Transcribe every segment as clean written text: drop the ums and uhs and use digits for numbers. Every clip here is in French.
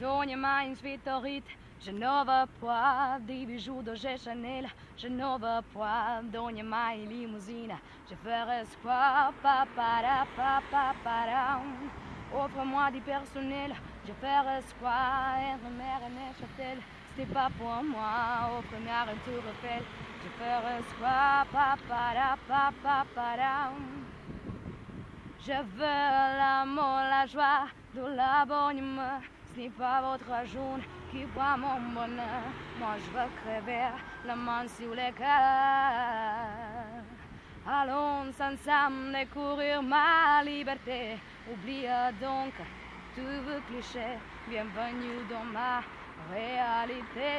Donne-moi une suite au rite, je ne veux pas des bijoux de Chanel, je ne veux pas. Donne-moi une limousine, je ferai quoi, papara, papara. Offre-moi du personnel, je ferai quoi, être mère et Neuchâtel, c'est pas pour moi. Offre-moi un tour Eiffel, je ferai quoi, papara, papara. Je veux l'amour, la joie, de la bonne humeur. Ce n'est pas votre jaune qui voit mon bonheur. Moi je veux crever la main sur les cœurs. Allons ensemble découvrir ma liberté. Oublie donc tous vos clichés. Bienvenue dans ma réalité.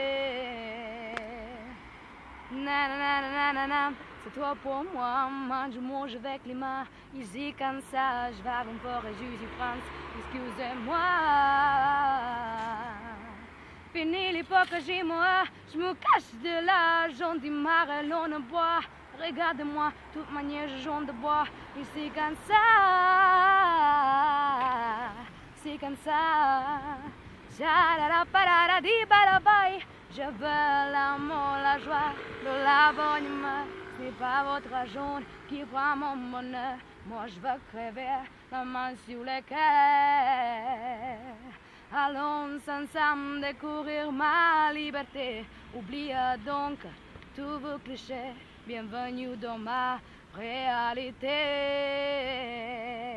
Nanana, c'est toi pour moi, je mange avec les mains. Ici comme ça, je vais un peu et Jésus France. Excusez-moi. Fini l'hypocrisie, moi, je me cache de là. J'en démarre l'on ne boit. Regarde-moi, toute manière, je jaune de bois. Ici comme ça, c'est comme ça. Je veux l'amour, la joie, de la bonne humeur. Ce n'est pas votre jaune qui voit mon bonheur. Moi je veux crever la main sur le cœur. Allons ensemble découvrir ma liberté. Oublie donc tous vos clichés. Bienvenue dans ma réalité.